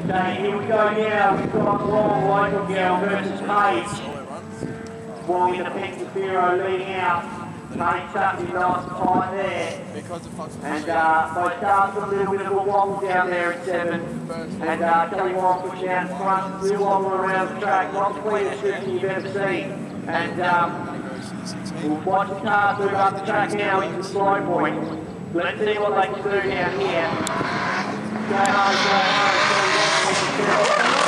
Okay, here we go now. We've got Long Local Girl versus Paige. Wally the Pink Bureau leading out. Paige tucked in nice and tight there. And both cars got a little bit of a wobble down there at 7. And Kelly Wong pushing out in front. Little wobble around the track. Not the cleanest shooting you've ever seen. And we'll watch the cars move up the track now into the slow point. Let's see what they can do down here. Go home, go home.